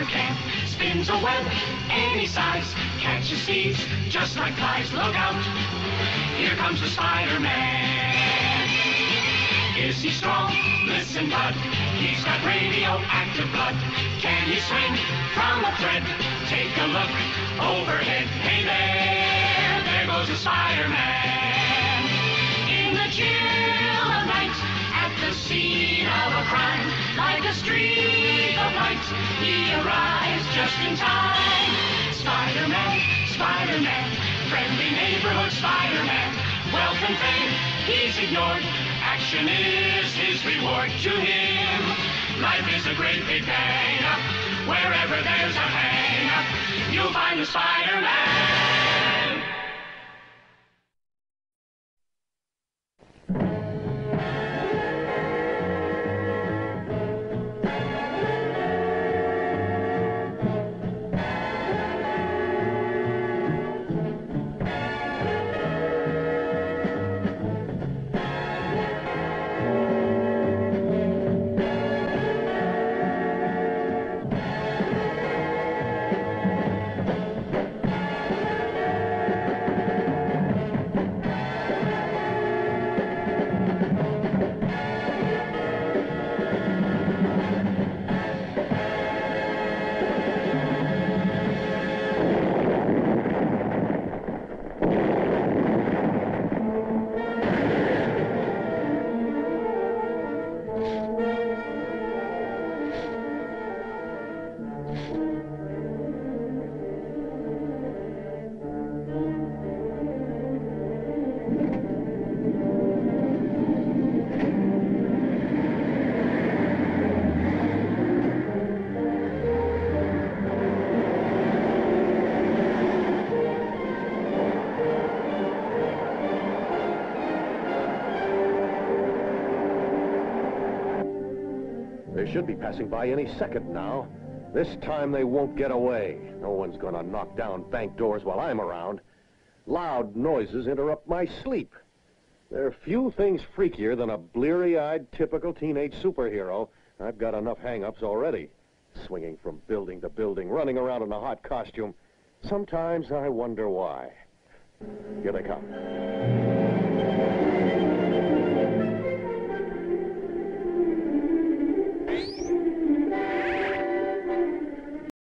can. Spins a web any size, catches thieves just like flies. Look out, here comes the Spider-Man. Is he strong? Listen, bud, he's got radioactive blood. Can he swing from a thread? Take a look overhead. Hey there goes the Spider-Man. In the chill of night, at the scene of a crime, like a streak of light, he arrives just in time. Spider-Man, Spider-Man, friendly neighborhood Spider-Man. Wealth and fame, he's ignored. Action is his reward to him. Life is a great big hang-up. Wherever there's a hang-up, you'll find the Spider-Man. They should be passing by any second now. This time they won't get away. No one's gonna knock down bank doors while I'm around. Loud noises interrupt my sleep. There are few things freakier than a bleary-eyed, typical teenage superhero. I've got enough hang-ups already. Swinging from building to building, running around in a hot costume. Sometimes I wonder why. Here they come.